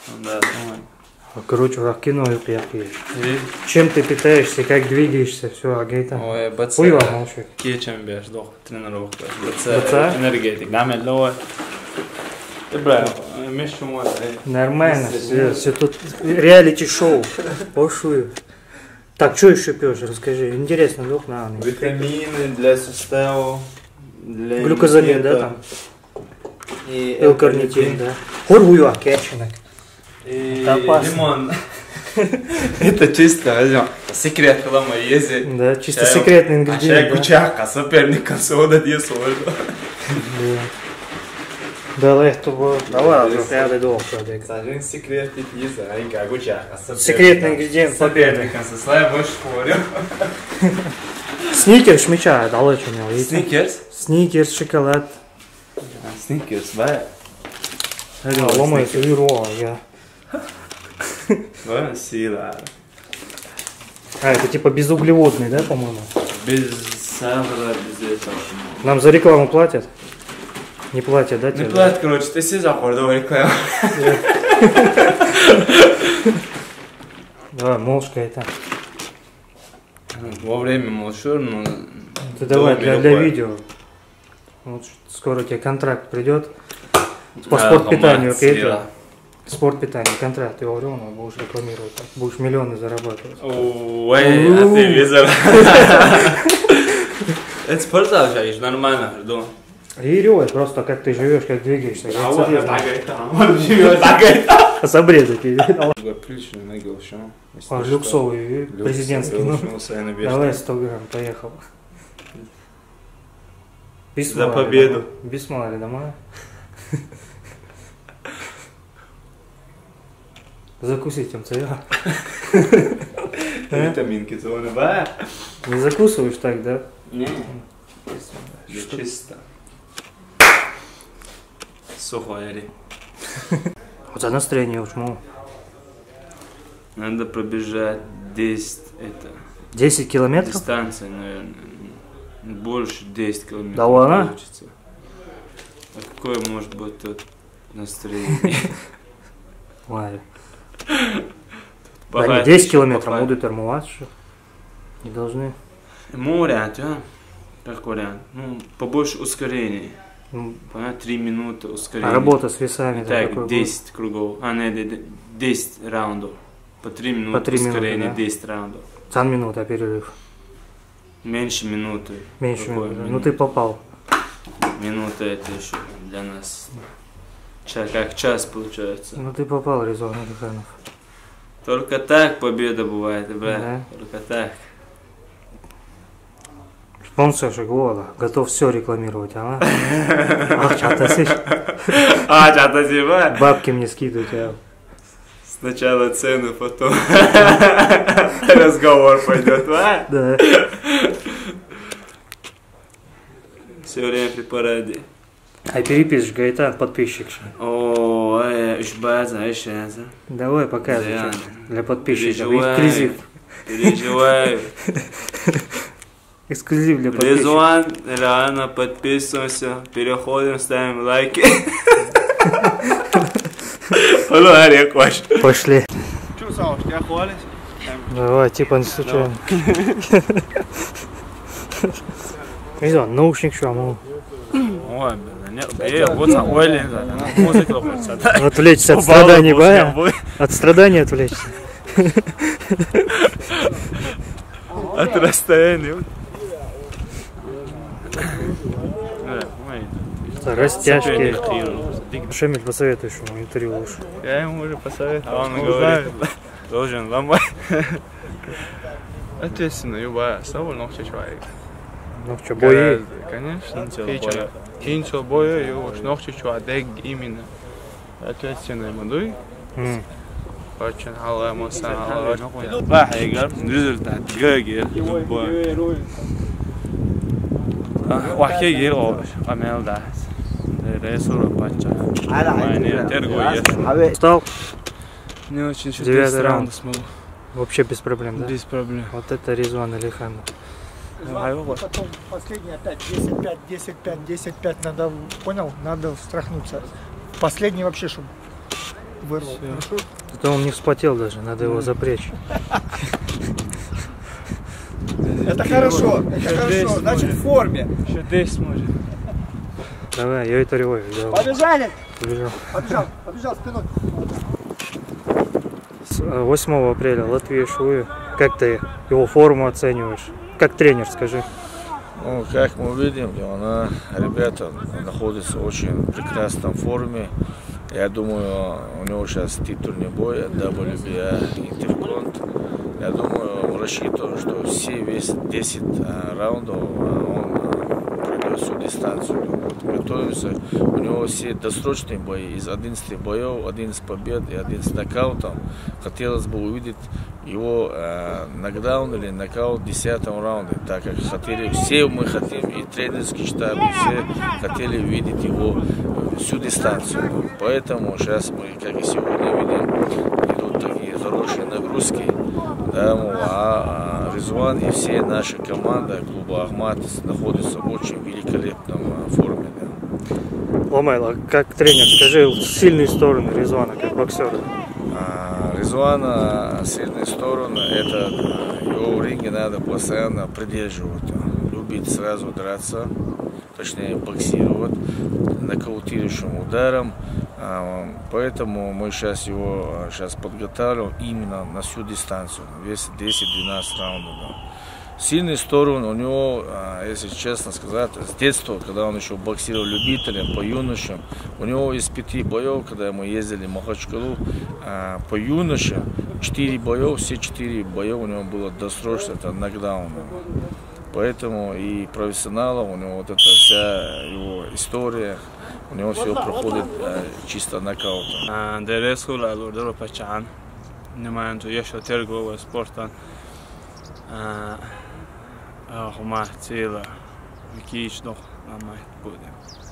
Да, короче, кино чем ты питаешься, как двигаешься, все, агайта. Ой, баца. Хуйва молчу. Кечем беш, дох, тренировка. Баца? Энергетик. Намет лой. Бля, мешу мой. Нормально, все тут реалити-шоу. Пошую. Так, что еще пьешь, расскажи. Интересно, дух на. Витамины для сустава. Глюкозамин, да, там? И L-карнитин, да. Хорвую, кеченок. И опасно. лимон. Это чисто секрет, когда мы ездим. Да, чисто секретный ингредиент. А кучака, соперника, сода, дьесоль. Да, легко. Давай, я долго. Сажен секрет, пиза, а кучака. Секретный ингредиент. Соперником со слабым шпорем. Сникерс меча, далеко не. Сникерс? Сникерс, шоколад. Сникерс, да. Ломается виро, я. Ладно, сила. А, это типа безуглеводный, да, по-моему? Без сахара, без этого. Нам за рекламу платят? Не платят, да? Не платят, короче, ты себе заходил рекламу. Да, молшка это. Во время молчу, но... Ты давай для видео. Вот скоро тебе контракт придет. По спортпитанию, окей? Спорт питания, контракт, ты говорил, будешь рекламировать, будешь миллионы зарабатывать. Ой, а ты визор. Это продолжаешь, нормально, жду. Ревой, просто как ты живешь, как двигаешься. А вот так это, живет так это. С обрезать. Отлично, нагил, что? Люксовый, президентский. Давай 100 грамм, поехал. За победу. Бисмали дома. Закусить им цвета. Витаминки зоны, ба? Не закусываешь так, да? Не. Чисто. Сухой. Вот за настроение почему? Надо пробежать 10 километров? Дистанция, наверное. Больше 10 километров. Да ладно? Получится. А какое может быть тут настроение? Ладно. Да не 10 километров будут тормовать, что? Не должны. Вариант, а? Как вариант? Ну, побольше ускорений. 3 минуты ускорения. А работа с весами? Так, 10 кругов. А, не, 10 раундов. По 3 минуты ускорения, да? 10 раундов. Цан минута перерыв. Меньше минуты. Меньше минуты. Ну ты попал. Минута это еще для нас. Как час получается. Ну ты попал, Резон Алиханов. Только так победа бывает, бля. Да. Только так. Спонсор года. Готов все рекламировать, а? Ах, чатасишь. А, чатасишь, бабки мне скидывают, а? Сначала цену, потом разговор пойдет, а? Да. Все время при параде. А перепишешь, Гайтан, подписчик. О, база, еще. Давай показывай для подписчиков. Эксклюзив. Переживаю. Эксклюзив для подписчиков. Резуан, реально подписываемся, переходим, ставим лайки. Пошли. Что, Сауш, тебя хвалишь? Давай, типа не случайно. Резон, наушник что, мол? Ой, блин, отвлечься от страданий, бая? От страданий отвлечься. От расстояния. Растяжки. Шемель, посоветуешь ему интервью лучше. Я ему уже посоветовал. Он говорит, должен ломать. Ответственно, любая особо, но все человек. Ну что, бои? Конечно. Кинчо боя, его ногти человек именно. Ответственно, мадуй. Очень халая маса, халая. Бахайгар, результат. Гагер. Вахе гер обш. Амел да. Ресура бача. Встал? Не очень 9 раунд смогу. Вообще без проблем, да? Без проблем. Вот это Резуан Алиханов. Потом последний опять 10-5, 10-5, 10-5 надо, понял? Надо встряхнуться. Последний вообще, чтобы вырвал. Хорошо? Это он не вспотел даже, надо его запрячь. Это хорошо, это хорошо, значит в форме. Еще 10 может. Давай, я это ревой. Побежали! Побежал. Побежал спиной. С 8 апреля Латвия Шуи. Как ты его форму оцениваешь? Как тренер, скажи. Ну, как мы видим, ребята находятся в очень прекрасной форме. Я думаю, у него сейчас титульный бой WBA Интерконт. Я думаю, рассчитываю, что весь 10 раундов он пройдет всю дистанцию. Готовимся. У него все досрочные бои. Из 11 боев, 11 побед и 11 нокаутов. Хотелось бы увидеть его нокдаун или нокаут в 10-м раунде, так как все мы хотим, и тренерский штаб, и все хотели видеть его всю дистанцию. Поэтому сейчас мы, как и сегодня видим, идут такие хорошие нагрузки. Да, Резван и все наши команды клуба Ахмат находятся в очень великолепном форме. Да. Ломайло, как тренер, скажи сильные стороны Резвана, как боксера. Резвана сильные стороны, это его в ринге надо постоянно придерживать, любить сразу драться, точнее боксировать нокаутирующим ударом. Поэтому мы сейчас его подготавливаем именно на всю дистанцию, весь 10-12 раундов. Да. Сильные стороны у него, если честно сказать, с детства, когда он еще боксировал любителям, по юношам, у него из 5 боев, когда мы ездили в Махачкалу, по юношам 4 боев, все 4 боев у него было досрочно, это нокдаун. Поэтому и профессионалов, у него вот эта вся его история, у него все проходит чисто нокаутом. Дересхула, Лордоро Пачан, немаем тут еще торгового спорта. Хумар ціла, який ж до нам буде.